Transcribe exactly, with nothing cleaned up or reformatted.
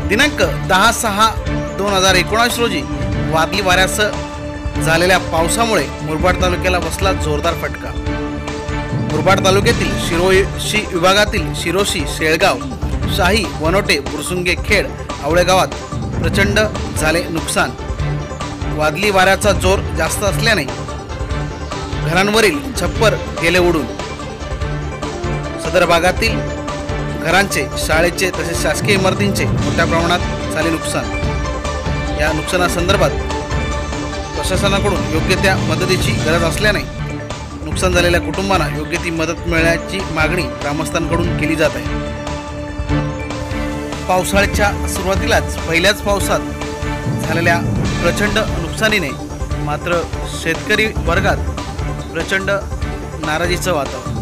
दिनांक दहा सहा दोन हजार एकोणावीस रोजी वादळी वाऱ्यासह झालेल्या पावसामुळे मुरबाड तालुक्याला बसला जोरदार फटका। मुरबाड तालुक्यातील शिरोशी विभागातील शिरोशी, शेळगाव, शाही, वनोटे, बुरसुंगे, खेड, आवळे गावात प्रचंड झाले नुकसान। वादळी वाऱ्याचा जोर जास्त असल्याने घरांवरील छप्पर गेले उडून। सदर भागातील घरांचे, शाळेचे तसेच शासकीय इमारतींचे मोठ्या प्रमाणात झाले नुकसान। या नुकसानासंदर्भात प्रशासनाकडून योग्य त्या मदतीची गरज असल्याने नुकसान झालेल्या कुटुंबांना योग्य ती मदत मिळण्याची मागणी ग्रामस्थांकडून केली जात आहे। पावसाळ्याच्या सुरुवातीलाच पहिल्याच पावसात झालेल्या प्रचंड नुकसानीने मात्र शेतकरी वर्गात प्रचंड नाराजीचं वातावरण।